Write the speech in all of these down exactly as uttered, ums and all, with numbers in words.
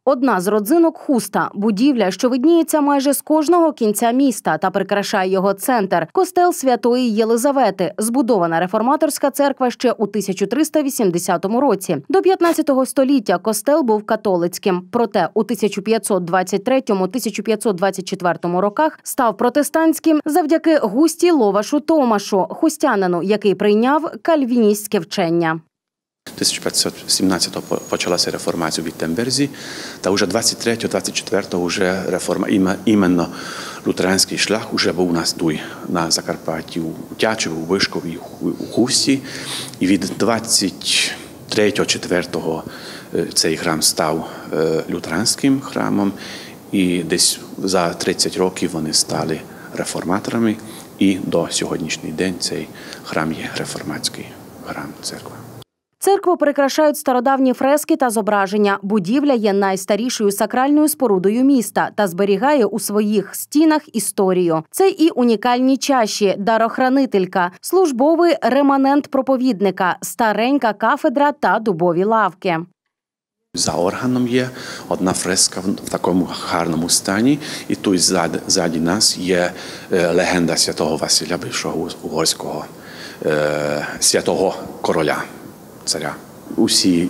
Одна з родзинок – хуста – будівля, що видніється майже з кожного кінця міста та прикрашає його центр – костел Святої Єлизавети, збудована реформаторська церква ще у тисяча триста вісімдесятому році. До п'ятнадцятого століття костел був католицьким, проте у тисяча п'ятсот двадцять третьому - тисяча п'ятсот двадцять четвертому роках став протестантським завдяки Густі Ловашу Томашу, хустянину, який прийняв кальвіністське вчення. тисяча п'ятсот сімнадцятого почалася реформація у Віттенберзі, та вже двадцять третього - двадцять четвертого вже реформа, іменно лютеранський шлях вже був у нас тут, на Закарпатті, у Тячеві, у Вишкові, у Хусті. І від двадцять третього - четвертого цей храм став лютеранським храмом, і десь за тридцять років вони стали реформаторами, і до сьогоднішнього дня цей храм є реформатський храм, церква. Церкву прикрашають стародавні фрески та зображення. Будівля є найстарішою сакральною спорудою міста та зберігає у своїх стінах історію. Це і унікальні чаші, дарохранителька, службовий реманент проповідника, старенька кафедра та дубові лавки. За органом є одна фреска в такому гарному стані, і тут ззаді нас є легенда святого Василя, бившого угорського святого короля. Царя. Усі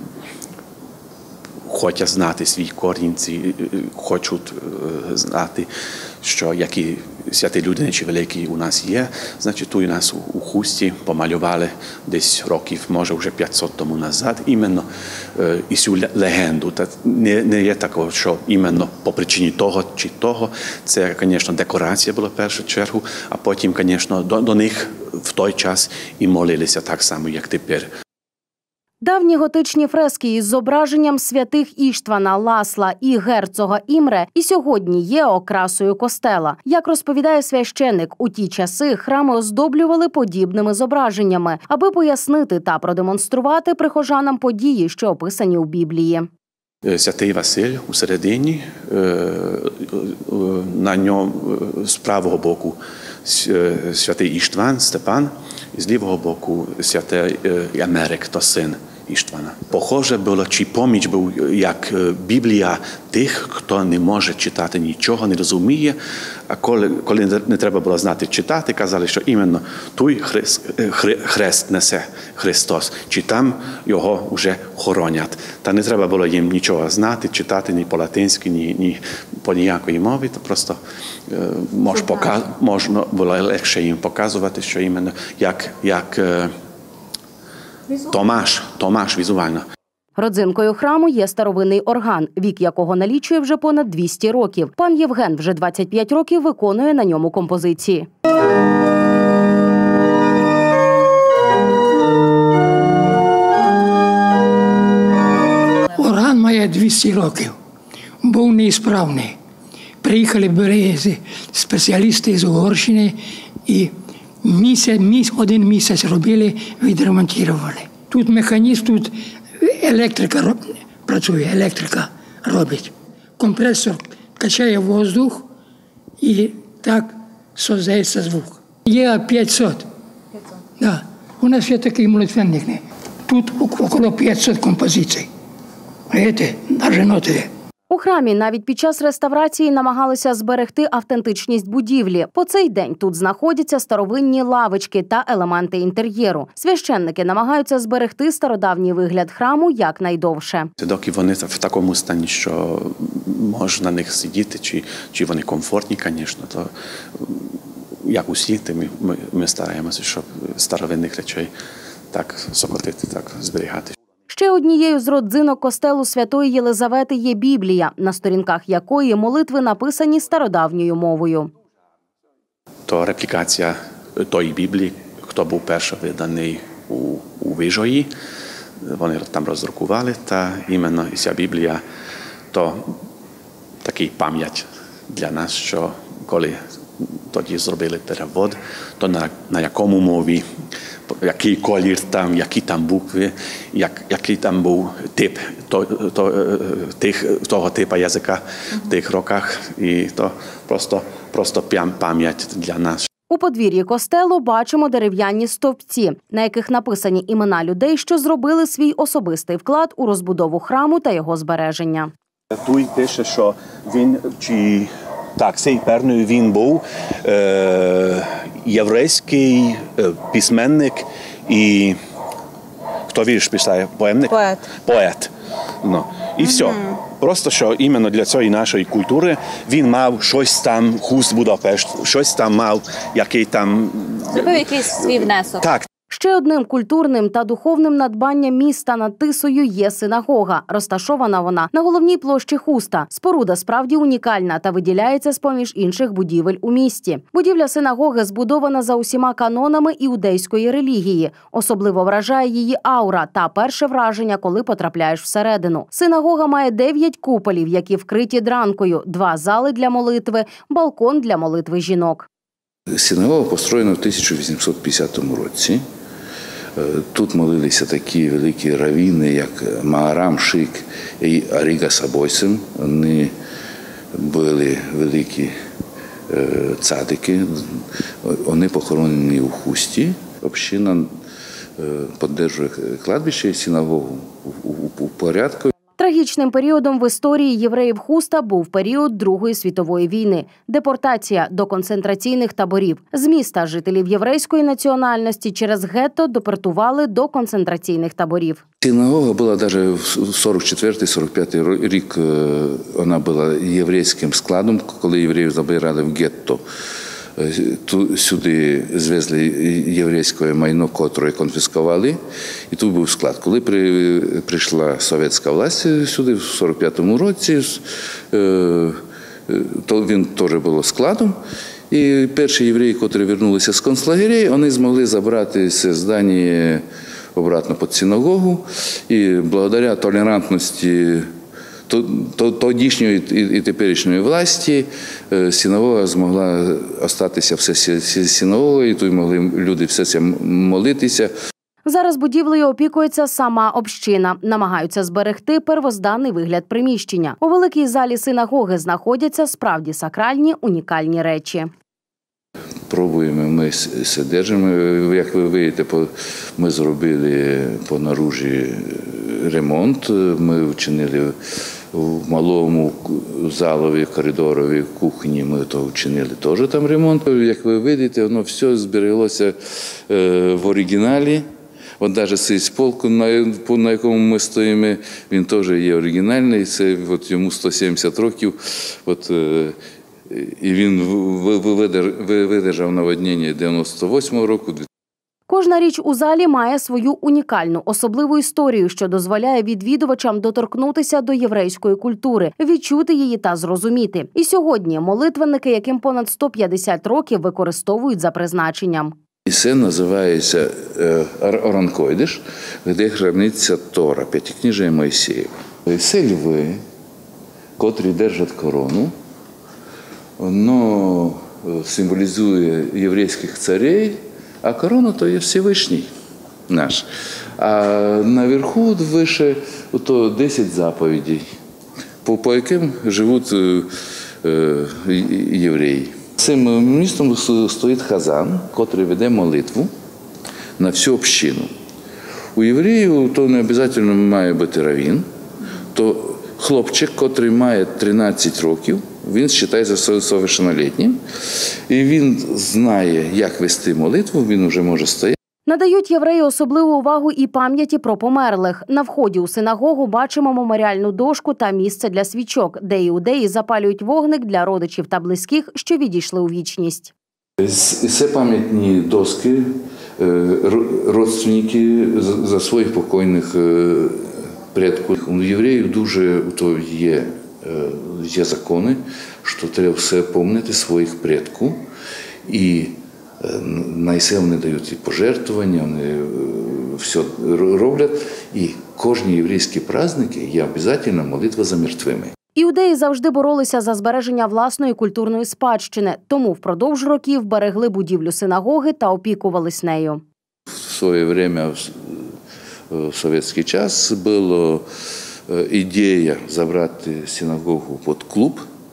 хочуть знати свій корінці, хочуть знати, що які святі люди чи великі у нас є. Значить, тут у нас у Хусті помалювали десь років, може вже п'ятсот тому назад, іменно і цю легенду. Не, не є такого, що іменно по причині того чи того. Це, звісно, декорація була в першу чергу, а потім, звісно, до, до них в той час і молилися так само, як тепер. Давні готичні фрески із зображенням святих Іштвана, Ласла і герцога Імре і сьогодні є окрасою костела. Як розповідає священик, у ті часи храми оздоблювали подібними зображеннями, аби пояснити та продемонструвати прихожанам події, що описані у Біблії. Святий Василь у середині, на ньому з правого боку святий Іштван, Степан, і з лівого боку святий Америк, то син Іштвана. Похоже було, чи поміч був, як Біблія тих, хто не може читати нічого, не розуміє, а коли, коли не треба було знати читати, казали, що іменно той хрест, хрест несе Христос, чи там його вже хоронять. Та не треба було їм нічого знати, читати ні по-латинськи, ні, ні по ніякої мові, то просто е, мож, пока, можна було легше їм показувати, що іменно як, як е, Томаш, Томаш візуально. Родзинкою храму є старовинний орган, вік якого налічує вже понад двісті років. Пан Євген вже двадцять п'ять років виконує на ньому композиції. Орган має двісті років. Був неісправний. Приїхали берези спеціалісти з Угорщини і місяць, місяць, один місяць робили, відремонтували. Тут механізм, тут електрика працює, електрика робить. Компресор качає воздух і так создається звук. Є п'ятсот. Да. У нас є такий молитвенник. Тут около п'ятсот композицій. Бачите, навіть ноти. У храмі навіть під час реставрації намагалися зберегти автентичність будівлі. По цей день тут знаходяться старовинні лавочки та елементи інтер'єру. Священники намагаються зберегти стародавній вигляд храму якнайдовше. Доки вони в такому стані, що можна на них сидіти, чи, чи вони комфортні, звісно, то як усі, ми, ми, ми стараємося, щоб старовинних речей так сокотити, так зберігати. Ще однією з родзинок костелу Святої Єлизавети є Біблія, на сторінках якої молитви написані стародавньою мовою. То реплікація тої Біблії, хто був перший виданий у, у Вижої, вони там роздрукували, та іменно ця Біблія – то такий пам'ять для нас, що коли тоді зробили перевод, то на, на якому мові, який колір там, які там букви, як, який там був тип то, то, тих, того типу язика в тих роках. І то просто, просто пам'ять для нас. У подвір'ї костелу бачимо дерев'яні стовпці, на яких написані імена людей, що зробили свій особистий вклад у розбудову храму та його збереження. Тут пише, що він, чи так, цей певний він був е, єврейський е, письменник і хто вірш писає? Поемник? Поет. Поет. Ну, і mm-hmm. все. Просто, що іменно для цієї нашої культури він мав щось там, Хуст Будапешт, щось там мав, який там... Зробив якийсь свій внесок. Так. Ще одним культурним та духовним надбанням міста над Тисою є синагога. Розташована вона на головній площі Хуста. Споруда справді унікальна та виділяється з-поміж інших будівель у місті. Будівля синагоги збудована за усіма канонами іудейської релігії. Особливо вражає її аура та перше враження, коли потрапляєш всередину. Синагога має дев'ять куполів, які вкриті дранкою, два зали для молитви, балкон для молитви жінок. Синагога построєна в тисяча вісімсот п'ятдесятому році. Тут молилися такі великі раввіни, як Маарам Шик і Аріга Сабойсен. Вони були великі цадики. Вони похоронені у Хусті. Община підтримує кладбище і синагогу у порядку. Трагічним періодом в історії євреїв Хуста був період Другої світової війни – депортація до концентраційних таборів. З міста жителів єврейської національності через гетто депортували до концентраційних таборів. Синагога була навіть в сорок четвертий - сорок п'ятий рік, вона була єврейським складом, коли євреїв забирали в гетто. Сюди звезли єврейське майно, котре конфіскували, і тут був склад. Коли при, прийшла совєтська власть сюди в сорок п'ятому році, то він теж був складом. І перші євреї, котрі повернулися з концлагерей, вони змогли забрати це здання обратно під синагогу. І благодаря толерантності тодішньої і теперішньої власті синагога змогла залишитися все синагогою, і тут могли люди все це молитися. Зараз будівлею опікується сама община. Намагаються зберегти первозданний вигляд приміщення. У великій залі синагоги знаходяться справді сакральні, унікальні речі. Пробуємо, ми все держимо. Як ви бачите, ми зробили по наружі ремонт. Ми вчинили в малому залові, коридорові, кухні, ми то вчинили теж там ремонт. Як ви бачите, воно все збереглося в оригіналі. От навіть цей полк, на якому ми стоїмо, він теж є оригінальний. Це от йому сто сімдесят років. От, і він видержав наводнення дев'яносто восьмого року. Кожна річ у залі має свою унікальну, особливу історію, що дозволяє відвідувачам доторкнутися до єврейської культури, відчути її та зрозуміти. І сьогодні молитвенники, яким понад сто п'ятдесят років, використовують за призначенням. І це називається Орон Койдеш, де храниться Тора, П'ятикнижие Мойсеєва. Це льви, котрі держать корону. Воно символізує єврейських царей, а корона – то є Всевишній наш. А наверху, вище, то десять заповідей, по, по яким живуть е, е, євреї. Цим містом стоїть хазан, котрий веде молитву на всю общину. У євреїв то не обов'язково має бути раввін, то хлопчик, котрий має тринадцять років, він вважається совершеннолітнім, і він знає, як вести молитву, він вже може стояти. Надають євреї особливу увагу і пам'яті про померлих. На вході у синагогу бачимо меморіальну дошку та місце для свічок, де іудеї запалюють вогник для родичів та близьких, що відійшли у вічність. Це пам'ятні доски, родственники за своїх покойних предків. У євреїв дуже то є, є закони, що треба все пам'ятати своїх предків. І на це вони дають і пожертвування, вони все роблять. І кожні єврейські праздники є обов'язково молитва за мертвими. Іудеї завжди боролися за збереження власної культурної спадщини, тому впродовж років берегли будівлю синагоги та опікувались нею. В своє время, в совєтський час, була ідея забрати синагогу під клуб,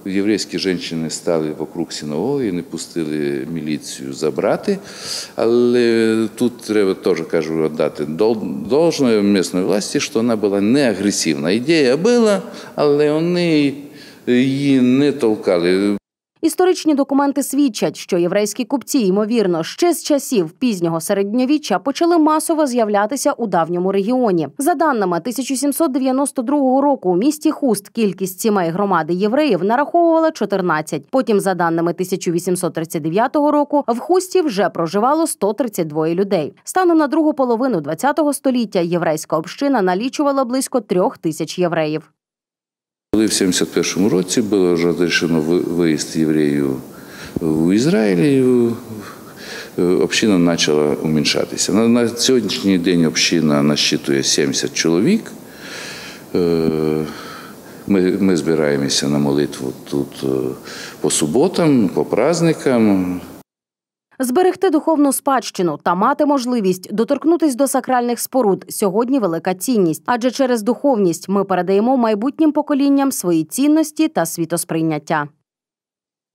Єврейські жінки стали вокруг синагоги і не пустили міліцію забрати. Але тут треба теж, кажу, віддати должне місцевій власті, що вона була не агресивна. Ідея була, але вони її не толкали. Історичні документи свідчать, що єврейські купці, ймовірно, ще з часів пізнього середньовіччя почали масово з'являтися у давньому регіоні. За даними тисяча сімсот дев'яносто другого року у місті Хуст кількість сімей громади євреїв нараховувала чотирнадцять. Потім, за даними тисяча вісімсот тридцять дев'ятого року, в Хусті вже проживало сто тридцять два людей. Станом на другу половину ХХ століття єврейська община налічувала близько трьох тисяч євреїв. Коли в сімдесят першому році було вже вирішено виїзд євреїв у Ізраїлі, община почала уміншатися. На сьогоднішній день община насчитує сімдесят чоловік. Ми, ми збираємося на молитву тут по суботам, по праздникам. Зберегти духовну спадщину та мати можливість доторкнутись до сакральних споруд – сьогодні велика цінність. Адже через духовність ми передаємо майбутнім поколінням свої цінності та світосприйняття.